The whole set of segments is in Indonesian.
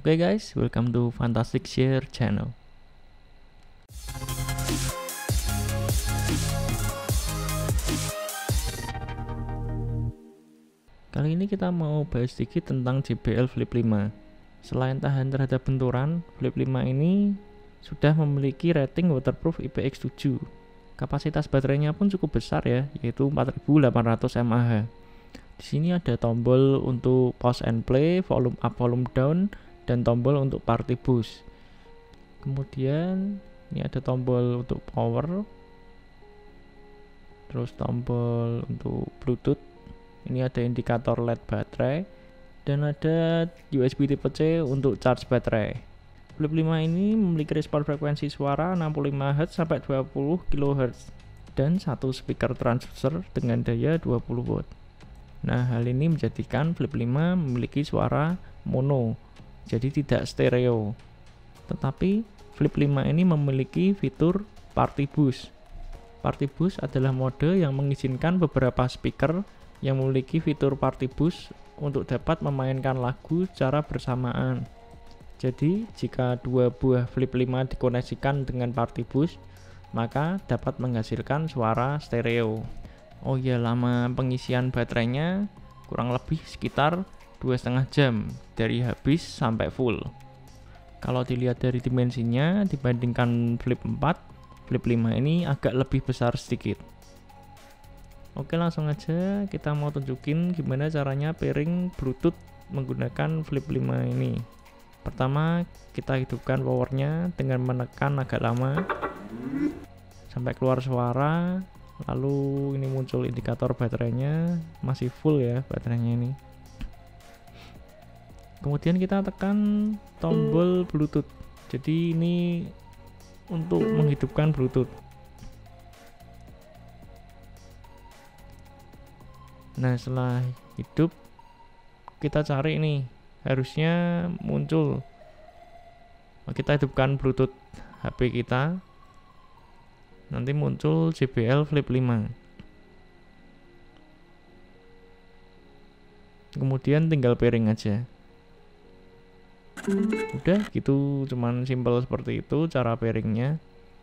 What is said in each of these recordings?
Oke guys, welcome to Fantastic Share channel. Kali ini kita mau bahas sedikit tentang JBL Flip 5. Selain tahan terhadap benturan, Flip 5 ini sudah memiliki rating waterproof IPX7. Kapasitas baterainya pun cukup besar ya, yaitu 4800 mAh. Di sini ada tombol untuk pause and play, volume up, volume down, dan tombol untuk party boost. Kemudian ini ada tombol untuk power, terus tombol untuk Bluetooth. Ini ada indikator LED baterai, dan ada USB Type C untuk charge baterai. Flip 5 ini memiliki respon frekuensi suara 65 Hz sampai 20 kHz dan satu speaker transducer dengan daya 20 watt. Nah, hal ini menjadikan Flip 5 memiliki suara mono, jadi tidak stereo. Tetapi Flip 5 ini memiliki fitur Party Boost. Party Boost adalah mode yang mengizinkan beberapa speaker yang memiliki fitur Party Boost untuk dapat memainkan lagu secara bersamaan. Jadi, jika dua buah Flip 5 dikoneksikan dengan Party Boost, maka dapat menghasilkan suara stereo. Oh ya, lama pengisian baterainya kurang lebih sekitar 2,5 jam dari habis sampai full. Kalau dilihat dari dimensinya dibandingkan Flip 4, Flip 5 ini agak lebih besar sedikit. Oke, langsung aja kita mau tunjukin gimana caranya pairing Bluetooth menggunakan Flip 5 ini. Pertama, kita hidupkan powernya dengan menekan agak lama sampai keluar suara. Lalu ini muncul indikator baterainya, masih full ya baterainya ini. Kemudian kita tekan tombol Bluetooth. Jadi ini untuk menghidupkan Bluetooth. Nah, setelah hidup, kita cari ini, harusnya muncul. Kita hidupkan Bluetooth HP kita, nanti muncul JBL Flip 5. Kemudian tinggal pairing aja. Udah gitu, cuman simple seperti itu cara pairingnya.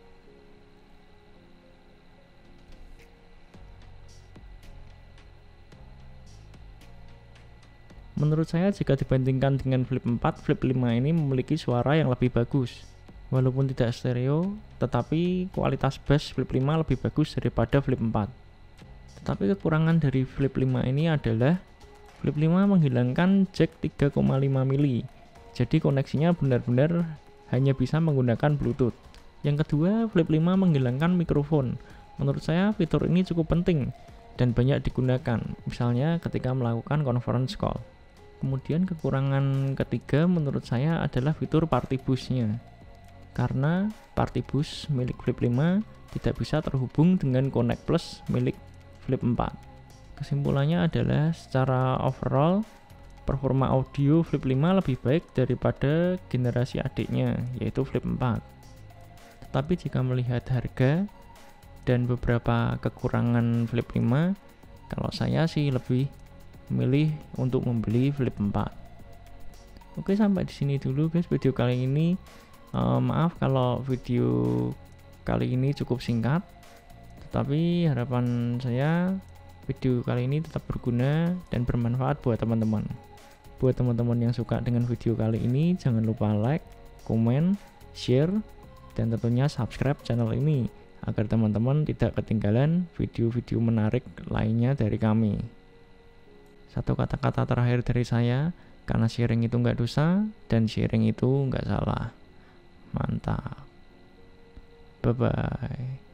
Menurut saya jika dibandingkan dengan Flip 4, Flip 5 ini memiliki suara yang lebih bagus. Walaupun tidak stereo, tetapi kualitas bass Flip 5 lebih bagus daripada Flip 4. Tetapi kekurangan dari Flip 5 ini adalah Flip 5 menghilangkan jack 3,5 mili. Jadi koneksinya benar-benar hanya bisa menggunakan Bluetooth. Yang kedua, Flip 5 menghilangkan mikrofon. Menurut saya fitur ini cukup penting dan banyak digunakan, misalnya ketika melakukan conference call. Kemudian kekurangan ketiga menurut saya adalah fitur Party Boost-nya. Karena Party Boost milik Flip 5 tidak bisa terhubung dengan Connect Plus milik Flip 4. Kesimpulannya adalah secara overall performa audio Flip 5 lebih baik daripada generasi adiknya, yaitu Flip 4. Tetapi jika melihat harga dan beberapa kekurangan Flip 5, kalau saya sih lebih memilih untuk membeli Flip 4. Oke, sampai di sini dulu guys video kali ini. Maaf kalau video kali ini cukup singkat, tetapi harapan saya video kali ini tetap berguna dan bermanfaat buat teman-teman. Buat teman-teman yang suka dengan video kali ini, jangan lupa like, komen, share, dan tentunya subscribe channel ini agar teman-teman tidak ketinggalan video-video menarik lainnya dari kami. Satu kata-kata terakhir dari saya, karena sharing itu nggak dosa dan sharing itu nggak salah. Mantap. Bye-bye.